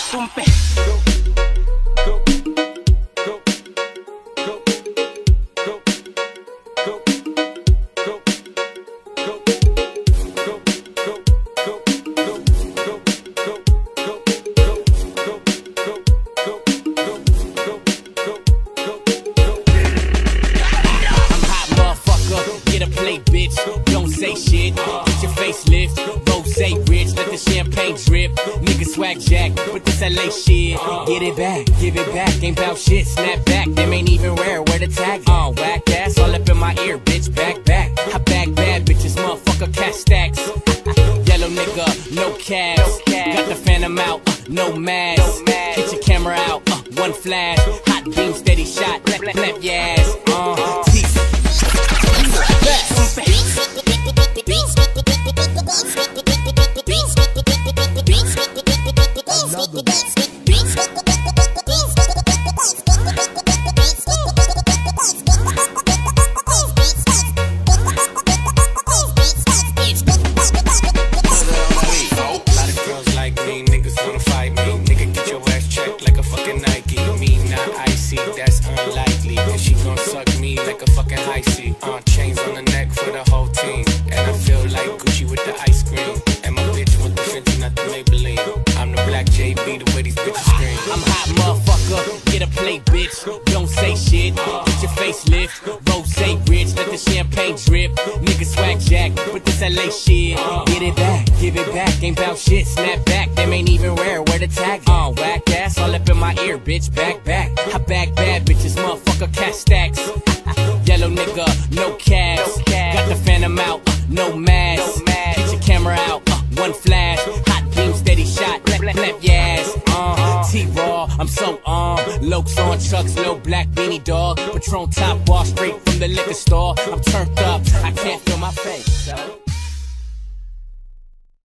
Tumpe. Bitch, don't say shit. Get your facelift, rose rich, let the champagne drip. Nigga swag jack, with this LA shit. Get it back, give it back, ain't bout shit. Snap back, them ain't even rare. Where the tag? Whack ass all up in my ear, bitch. Back. I bag bad bitches, motherfucker, cash stacks. Yellow nigga, no cabs. Got the phantom out, no mask. Get your camera out, one flash. Hot beam, steady shot, clap your ass. That's unlikely, cause she gon' suck me like a fucking high C. Chains on the neck for the whole team. And I feel like Gucci with the ice cream. And my bitch with the Fenty, not the Maybelline. I'm the black JB, the way these bitches scream. I'm hot motherfucker, get a plate bitch. Don't say shit, get your facelift. Rose rich, let the champagne drip. Nigga swag jack, with this LA shit. Get it back, give it back, ain't bout shit. Snap back, them ain't even rare. Where the tag? Whack ass all up in my ear, bitch. Back. I bag bad bitches, motherfucker, cash stacks. Yellow nigga, no cabs. Got the phantom out, no mask. Get your camera out, one flash. Hot beam, steady shot, clap your ass. T-Raw, I'm so on. Lokes on trucks, low black beanie dog. Patron top bar straight from the liquor store. I'm turned up, I can't feel my face.